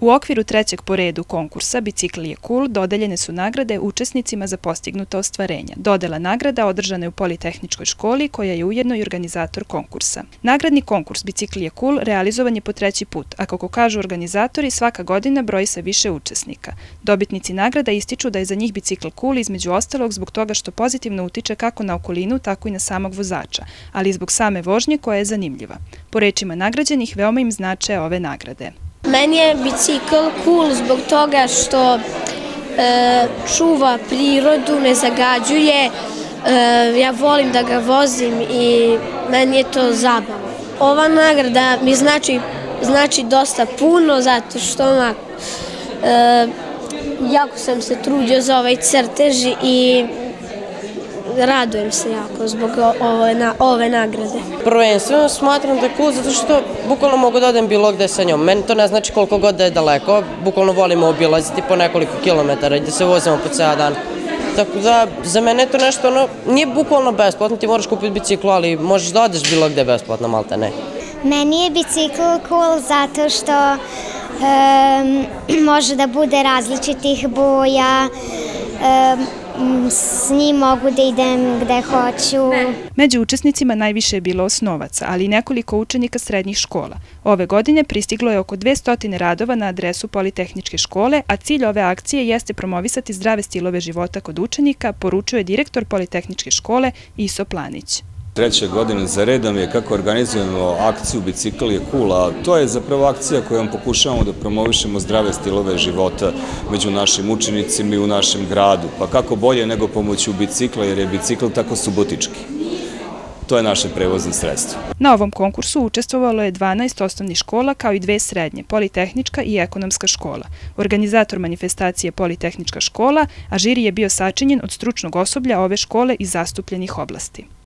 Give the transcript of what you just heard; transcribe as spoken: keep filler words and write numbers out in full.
U okviru trećeg po redu konkursa Bicikl je cool dodeljene su nagrade učesnicima za postignuta ostvarenja. Dodela nagrada održana je u Politehničkoj školi, koja je ujedno i organizator konkursa. Nagradni konkurs Bicikl je cool realizovan je po treći put, a kako kažu organizatori, svaka godina broji se više učesnika. Dobitnici nagrada ističu da je za njih bicikl cool između ostalog zbog toga što pozitivno utiče kako na okolinu, tako i na samog vozača, ali i zbog same vožnje koja je zanimljiva. Po rečima nagrađenih, veoma im znače ove nagrade. Meni je bicikl cool zbog toga što e, čuva prirodu, ne zagađuje, e, ja volim da ga vozim i meni je to zabavno. Ova nagrada mi znači, znači dosta puno zato što ona, e, jako sam se trudio za ovaj crtež i radujem se jako zbog ove, na, ove nagrade. Prvenstveno smatram da je cool zato što bukvalno mogu da odem bilo gde sa njom. Meni to ne znači koliko god da je daleko, bukvalno volimo obilaziti po nekoliko kilometara i da se vozimo po ceo dan. Tako da za mene je to nešto, ono, nije bukvalno besplatno, ti moraš kupiti biciklu, ali možeš da odeš bilo gde besplatno, malte ne. Meni je bicikl cool zato što um, može da bude različitih boja, um, s njim mogu da idem gde hoću. Među učesnicima najviše je bilo osnovaca, ali i nekoliko učenika srednjih škola. Ove godine pristiglo je oko dvesta radova na adresu Politehničke škole, a cilj ove akcije jeste promovisati zdrave stilove života kod učenika, poručuje direktor Politehničke škole Iso Planić. Treće godine za redom je kako organizujemo akciju Bicikl je cool, a to je zapravo akcija kojom pokušavamo da promovišemo zdrave stilove života među našim učenicima i u našem gradu. Pa kako bolje nego pomoću bicikla, jer je bicikl tako subotički. To je naše prevozno sredstvo. Na ovom konkursu učestvovalo je dvanaest osnovnih škola kao i dve srednje, Politehnička i Ekonomska škola. Organizator manifestacije je Politehnička škola, a žiri je bio sačinjen od stručnog osoblja ove škole iz zastupljenih oblasti.